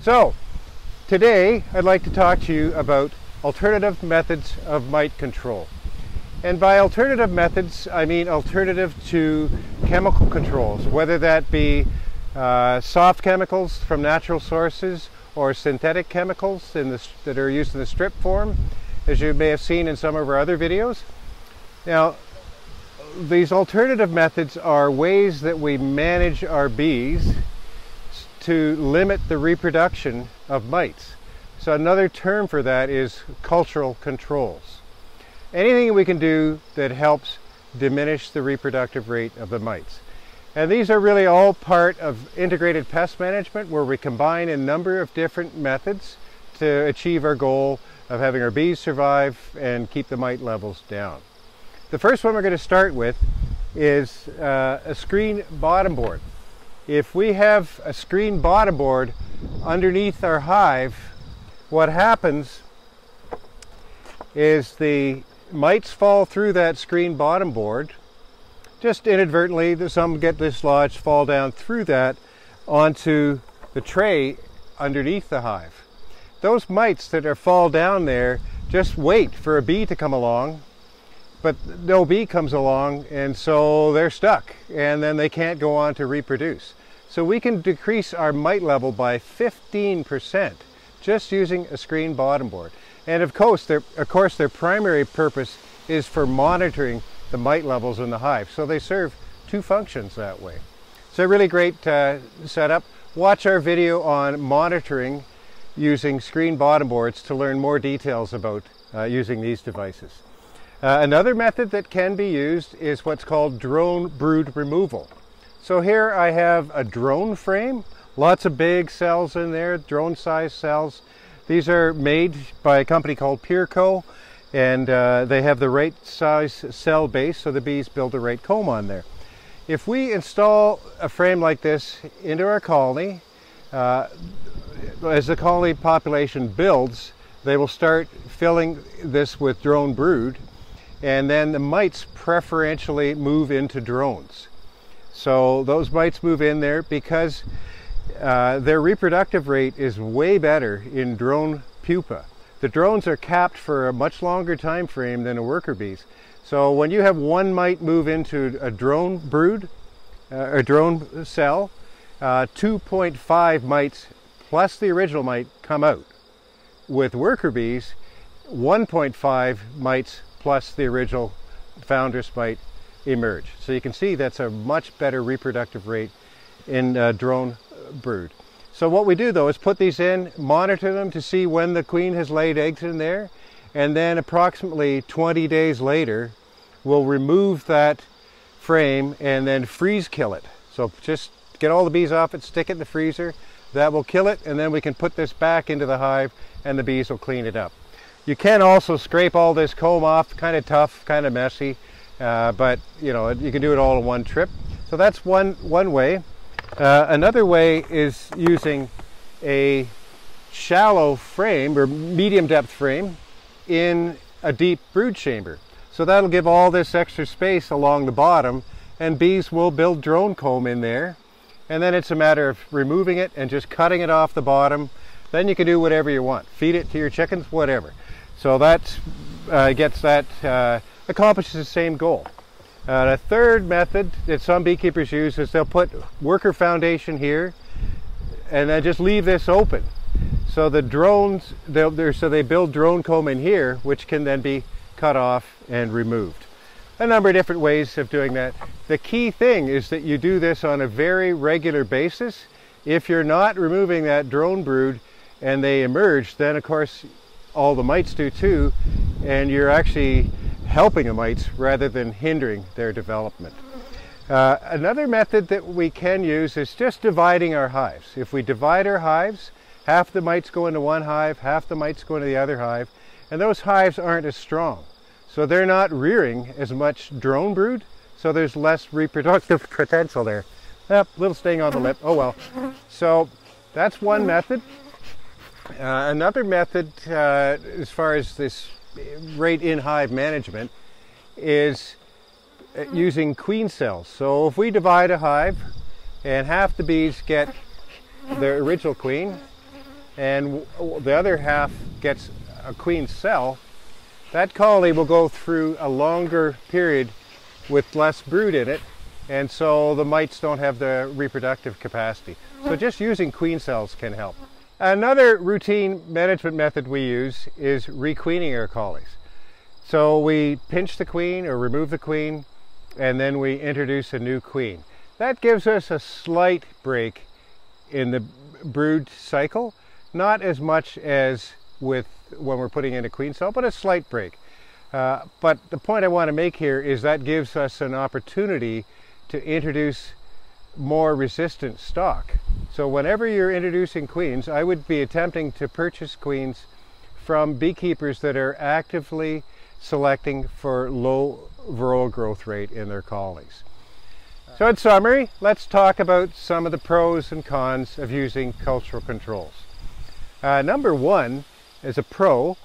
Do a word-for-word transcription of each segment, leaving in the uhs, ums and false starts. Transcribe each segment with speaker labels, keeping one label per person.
Speaker 1: So today I'd like to talk to you about alternative methods of mite control. And by alternative methods, I mean alternative to chemical controls, whether that be uh, soft chemicals from natural sources or synthetic chemicals in the, that are used in the strip form, as you may have seen in some of our other videos. Now, these alternative methods are ways that we manage our bees to limit the reproduction of mites. So another term for that is cultural controls. Anything we can do that helps diminish the reproductive rate of the mites. And these are really all part of integrated pest management, where we combine a number of different methods to achieve our goal of having our bees survive and keep the mite levels down. The first one we're going to start with is uh, a screen bottom board. If we have a screen bottom board underneath our hive, what happens is the mites fall through that screen bottom board, just inadvertently. Some get dislodged, fall down through that onto the tray underneath the hive. Those mites that are fall down there just wait for a bee to come along, but no bee comes along, and so they're stuck, and then they can't go on to reproduce. So we can decrease our mite level by fifteen percent just using a screen bottom board. And of course, their, of course, their primary purpose is for monitoring the mite levels in the hive. So they serve two functions that way. It's a really great uh, setup. Watch our video on monitoring using screen bottom boards to learn more details about uh, using these devices. Uh, another method that can be used is what's called drone brood removal. So here I have a drone frame, lots of big cells in there, drone size cells. These are made by a company called Pureco, and uh, they have the right size cell base, so the bees build the right comb on there. If we install a frame like this into our colony, uh, as the colony population builds, they will start filling this with drone brood, and then the mites preferentially move into drones. So those mites move in there because uh, their reproductive rate is way better in drone pupa. The drones are capped for a much longer time frame than a worker bees. So when you have one mite move into a drone brood, uh, a drone cell, uh, two point five mites plus the original mite come out. With worker bees, one point five mites plus the original founder's mite emerge. So you can see that's a much better reproductive rate in uh, drone brood. So what we do though is put these in, monitor them to see when the queen has laid eggs in there, and then approximately twenty days later we'll remove that frame and then freeze kill it. So just get all the bees off it, stick it in the freezer, that will kill it, and then we can put this back into the hive and the bees will clean it up. You can also scrape all this comb off, kind of tough, kind of messy, uh, but you know, you can do it all in one trip. So that's one, one way. Uh, another way is using a shallow frame or medium depth frame in a deep brood chamber. So that'll give all this extra space along the bottom, and bees will build drone comb in there. And then it's a matter of removing it and just cutting it off the bottom. Then you can do whatever you want. Feed it to your chickens, whatever. So that uh, gets that, uh, accomplishes the same goal. Uh, the third method that some beekeepers use is they'll put worker foundation here and then just leave this open. So the drones, they'll, so they build drone comb in here, which can then be cut off and removed. A number of different ways of doing that. The key thing is that you do this on a very regular basis. If you're not removing that drone brood and they emerge, then of course all the mites do too, and you're actually helping the mites rather than hindering their development. Uh, another method that we can use is just dividing our hives. If we divide our hives, half the mites go into one hive, half the mites go into the other hive, and those hives aren't as strong. So they're not rearing as much drone brood, so there's less reproductive potential there. Ah, little sting on the lip, oh well. So that's one method. Uh, another method, uh, as far as this rate in hive management, is using queen cells. So if we divide a hive and half the bees get their original queen and the other half gets a queen cell, that colony will go through a longer period with less brood in it, and so the mites don't have the reproductive capacity. So just using queen cells can help. Another routine management method we use is requeening our colonies. So we pinch the queen or remove the queen, and then we introduce a new queen. That gives us a slight break in the brood cycle, not as much as with when we're putting in a queen cell, but a slight break. Uh, but the point I want to make here is that gives us an opportunity to introduce more resistant stock. So whenever you're introducing queens, I would be attempting to purchase queens from beekeepers that are actively selecting for low Varroa growth rate in their colonies. So in summary, let's talk about some of the pros and cons of using cultural controls. Uh, number one, as a pro,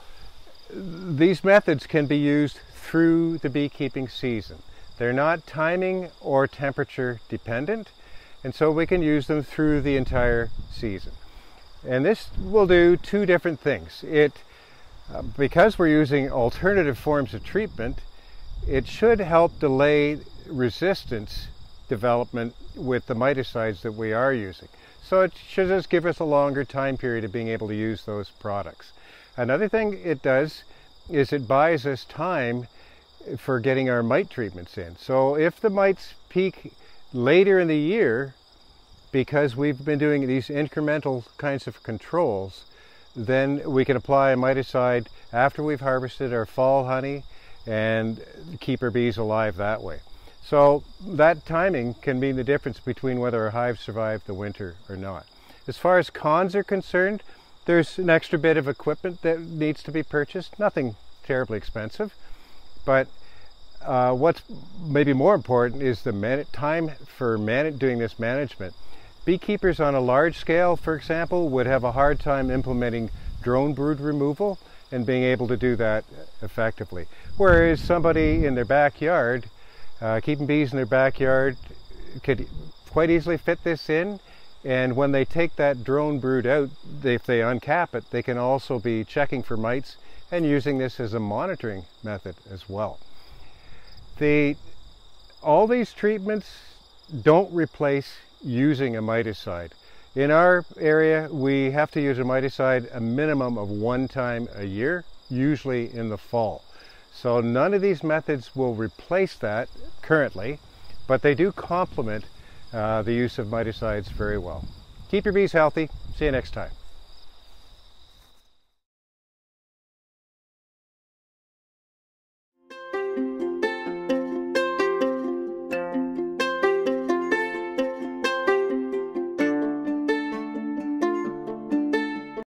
Speaker 1: these methods can be used through the beekeeping season. They're not timing or temperature dependent, and so we can use them through the entire season. And this will do two different things. It, uh, because we're using alternative forms of treatment, it should help delay resistance development with the miticides that we are using. So it should just give us a longer time period of being able to use those products. Another thing it does is it buys us time for getting our mite treatments in. So if the mites peak later in the year, because we've been doing these incremental kinds of controls, then we can apply a miticide after we've harvested our fall honey and keep our bees alive that way. So that timing can mean the difference between whether our hives survive the winter or not. As far as cons are concerned, there's an extra bit of equipment that needs to be purchased, nothing terribly expensive, but uh, what's maybe more important is the man time for man doing this management. Beekeepers on a large scale, for example, would have a hard time implementing drone brood removal and being able to do that effectively. Whereas somebody in their backyard, uh, keeping bees in their backyard, could quite easily fit this in. And when they take that drone brood out, if they uncap it, they can also be checking for mites and using this as a monitoring method as well. The, all these treatments don't replace using a miticide. In our area, we have to use a miticide a minimum of one time a year, usually in the fall. So none of these methods will replace that currently, but they do complement uh, the use of miticides very well. Keep your bees healthy. See you next time.